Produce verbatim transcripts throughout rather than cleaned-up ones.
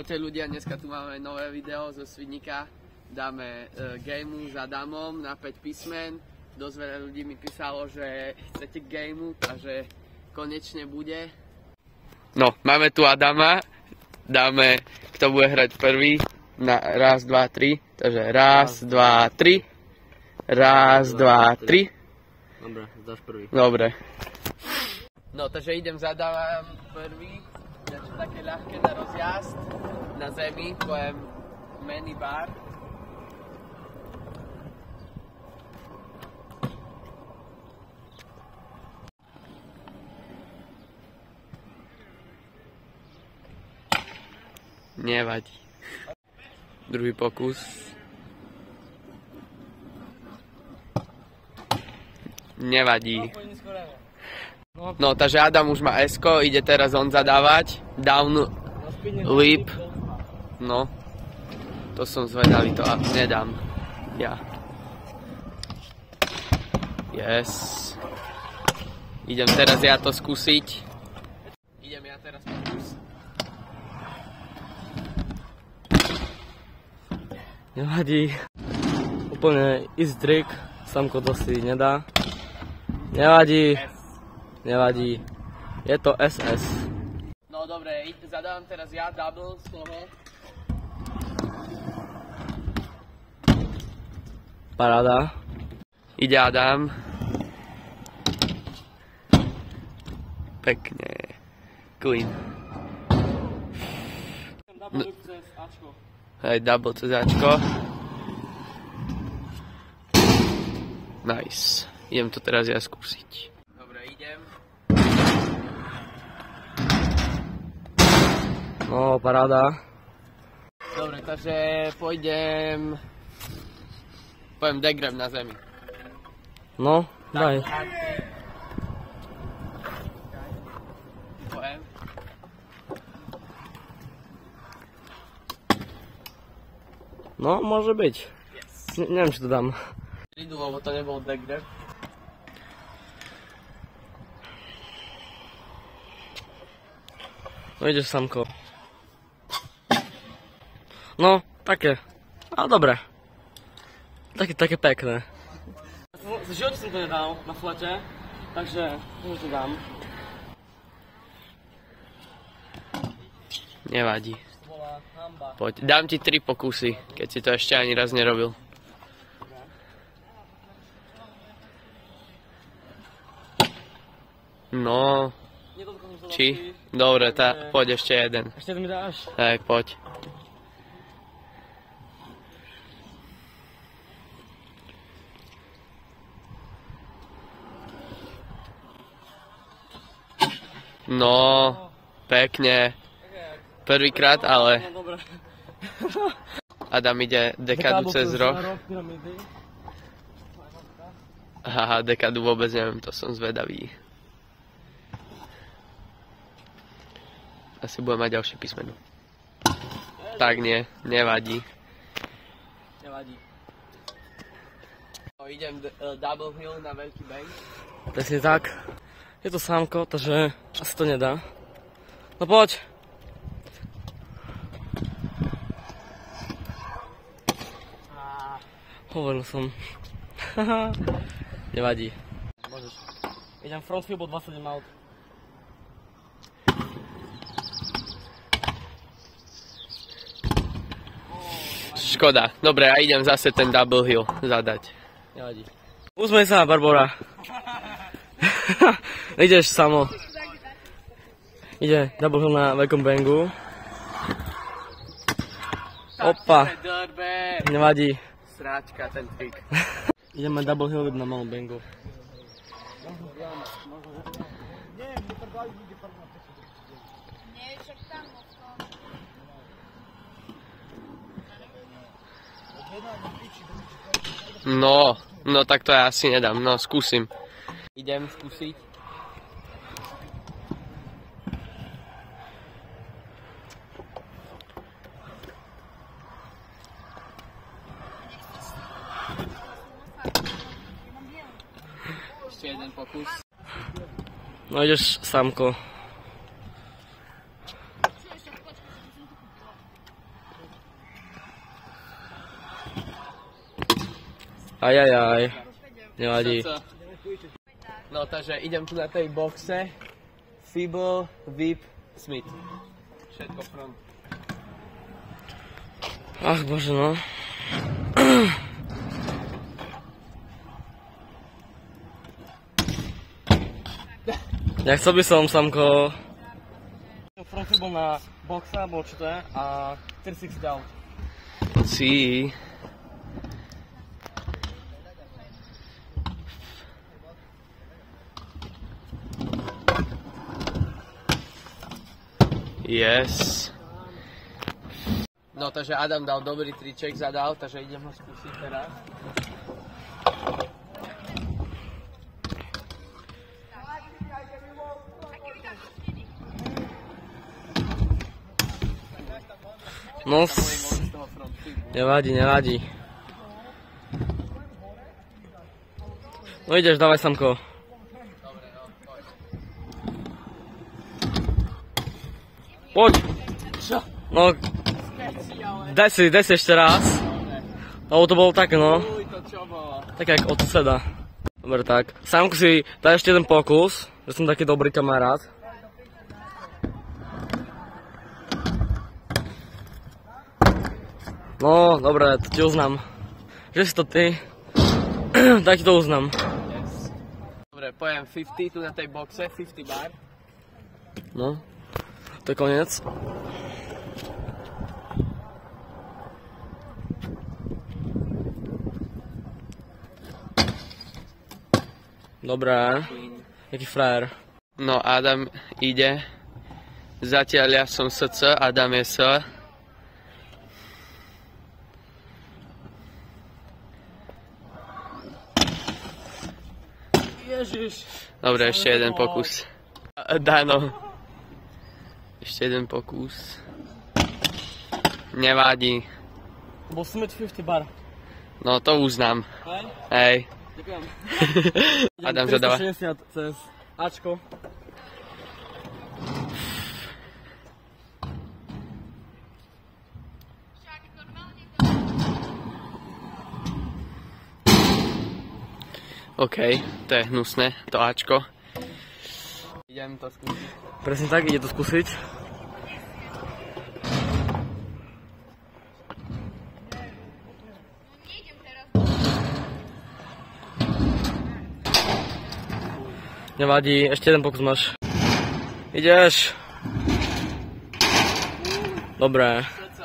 Čaute ľudia, dneska tu máme nové video zo Svidníka. Dáme uh, gameu s Adamom na päť písmen. Dosť veľa ľudí mi písalo, že chcete gameu, takže konečne bude. No, máme tu Adama. Dáme, kto bude hrať prvý. Na raz, dva, tri. Takže raz, dva, tri. Raz, dva, tri. Dobre, dáš prvý. Dobre. No, takže idem zadávam prvý. Niečo také ľahké na rozjazd. Na zemi, pojem mini bar. Nevadí. Druhý pokus. Nevadí. No, takže Adam už má esko, ide teraz on zadávať. Down, lip. No. To som zvedavý, to nedám. Ja. Yes. Idem teraz ja to skúsiť. Idem ja teraz pokus. Nevadí. Úplne easy trick. Samko to si nedá. Nevadí. Nevadí. Je to es es. No dobre, zadávam teraz ja double z toho. Paráda. Ide Adam. Pekne. Clean. No. Hej, double cez Ačko. Nice. Idem to teraz ja skúsiť. Dobre, idem. No, paráda. Dobre, takže pôjdem... Poviem degrab na zemi. No, daj. Poviem. No, môže byť. Yes. Ne neviem, či to dám. Idu, lebo to nebol degrab. No ideš, Samko. No, také. Ale dobre. Také, také pekné. V živote som to nedal na flete, takže už to dám. Nevadí. Poď, dám ti tri pokusy, keď si to ešte ani raz nerobil. No. Či? Dobre, tá, poď ešte jeden. Ešte jeden mi dáš? Hej, poď. No, pekne. Prvýkrát, ale... Adam ide dekadu cez roh. Haha, dekadu vôbec neviem, to som zvedavý. Asi budem mať ďalšie písmeno. Tak nie, nevadí. Nevadí. No, idem uh, double hill na veľký bang. Presne tak. Je to Samko, takže asi to nedá. No poď. Hovoril som. Nevadí. Môžeš. Idem front flip od dvadsaťsedem aut. Škoda. Dobre, a idem zase ten double hill zadať. Nevadí. Usmej sa, Barbora. Ideš samo. Ide double hill na veľkom bangu. Opa. Nevadí. Sráčka, ten trik. Ideme double hill na malom bangu. No, no tak to ja asi nedám, no skúsim. Idem skúsiť. Ešte jeden pokus. No ideš, Samko. Ajajaj. Nevadí. No takže idem tu na tej boxe. Fibble, Whip, Smith. Všetko front. Ach bože no. Ja chcel by som, Samko. Front bol na boxa, bol čo to je, a tri šesť down. Sí. Yes. No takže Adam dal dobrý triček, zadal, takže idem ho skúsiť teraz. No, s... nevadí, nevadí. No ideš, dávaj, Samko. Poď. No, daj si, daj si ešte raz. Lebo to bolo také, no. Také jak od suseda. Dobre, tak. Samko si daj ešte jeden pokus, že som taký dobrý kamarát. No, dobre, to ti uznám. Že si to ty, tak ti to uznám. Yes. Dobre, pojem päťdesiat tu na tej boxe, päťdesiat bar. No, to je koniec. Dobre, jaký frajer. No, Adam ide. Zatiaľ ja som es cé, Adam je es. Ježiš. Dobre, ešte jeden pokus. Dano. Ešte jeden pokus. Nevadí. Bol Smith päťdesiat bar. No, to uznám. Hej? Hej. Ďakujem. Adam zadáva. tristošesťdesiat cez Ačko. OK, to je hnusné, to Ačko. Idem to skúsiť. Presne tak, ide to skúsiť. Nevadí, ešte jeden pokus máš. Ideš. Dobre.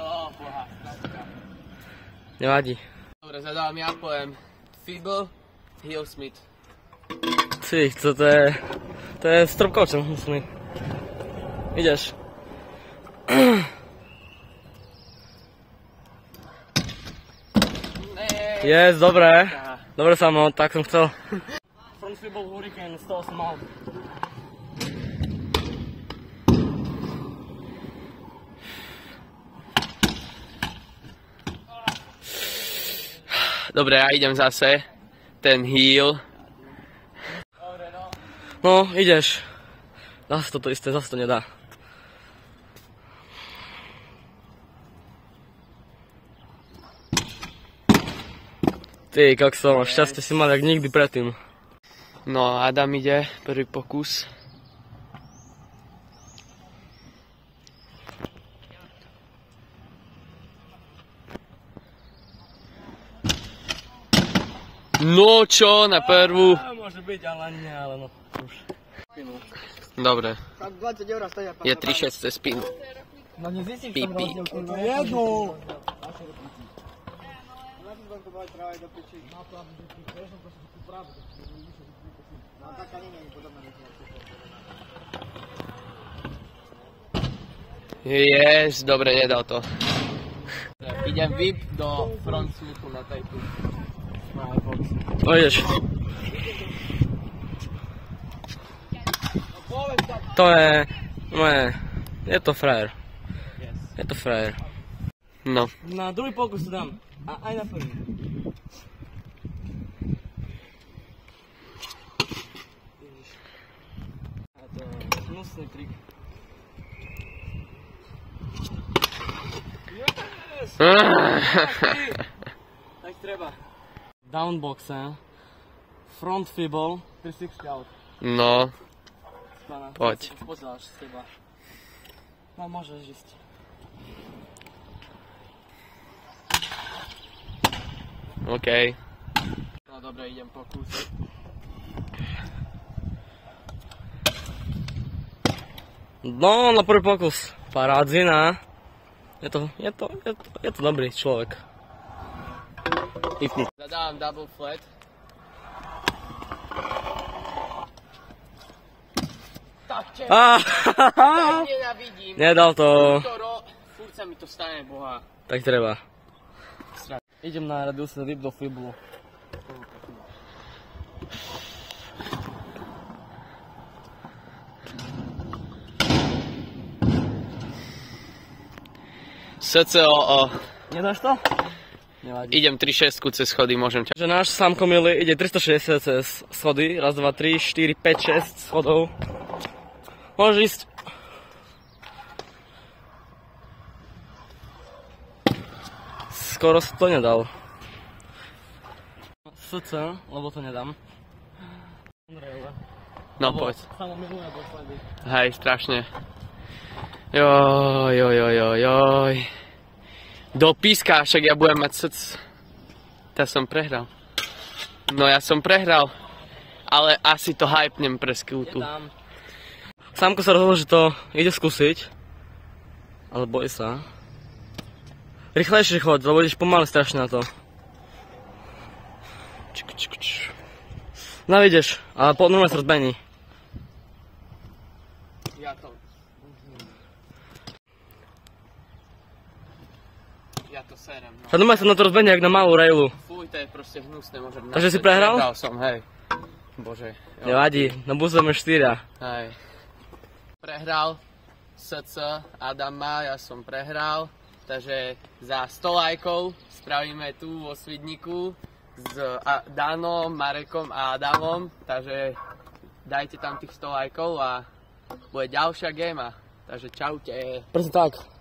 Nevadí. Dobre, zadávam ja, poviem Fibble, Heel Smith. Si, co to je? To je strop kočem, musím. Ideš. Yes, dobre. Dobre, Samo, tak som chcel. Front Fibble Hurricane sto osem mal. Dobre, ja idem zase. Ten heel. No, ideš. Zase toto isté, zase to nedá. Ty, kokso, šťastie si mal jak nikdy predtým. No, Adam ide, prvý pokus. No čo, na prvú? Môže byť, ale nie, ale no už. Dobre. Je tri šesť cez spinu. No nie zjistíš Píp, tam píp. rozdiel, kurwa. Jednu! Yes, dobre, nedal to. Idem whip do front smithu na tajku. No ideš. To je... No je... Je to frajer. Je to frajer. No. Na druhý pokus to dám. A aj na prvý. A to je hnusný trik. Yes! Tak treba. downboxe, front fibble, tri šesťdesiat out. No, Pána, poď. Si to pozeráš z teba. No, môžeš ísť. OK. No dobre, idem pokus. No, na prvý pokus. Parádzina. Je to, je to, je to, je to dobrý človek. Ifný. Zadávam double flat. Tak če, Ah, tak nenavidím. Nedal to. To ro- Furt sa mi to stane, boha. Tak treba. Idem na reduce rib do fibulu. es cé ó ó. Nedáš to? Nevadí. Idem tri šesť cez schody, môžem ťa. Že náš Samko Mili ide tristošesťdesiat cez schody. Raz, dva, tri, štyri, päť, šesť schodov. Môžeš ísť. Skoro si to nedal. es cé, lebo to nedám. No poď. Samo miluje posledný. Hej, strašne. Joj, joj, joj, joj, joj. Do píska, však ja budem mať srdc. Ja som prehral. No ja som prehral. Ale asi to hypnem pre skútu. Nedám. Samko sa rozhodol, že to ide skúsiť. Ale boj sa. Rýchlejšie choď, lebo ideš pomaly strašne na to. Čuk, čuk, čuk. No vidíš, ale po normálne sa rozbehni. Ja to... Ja to serem, no. Sa normálne sa na to rozbehni, jak na malú railu. Fuj, to je proste hnusné, môžem... Takže si prehral? Prehral som, hej. Bože. Jo. Nevadí, no budeme štyria. Hej. Prehral es cé Adama, ja som prehral. Takže za sto lajkov spravíme tu vo Svidníku s Danom, Marekom a Adamom. Takže dajte tam tých sto lajkov a bude ďalšia géma. Takže čaute. Presne tak.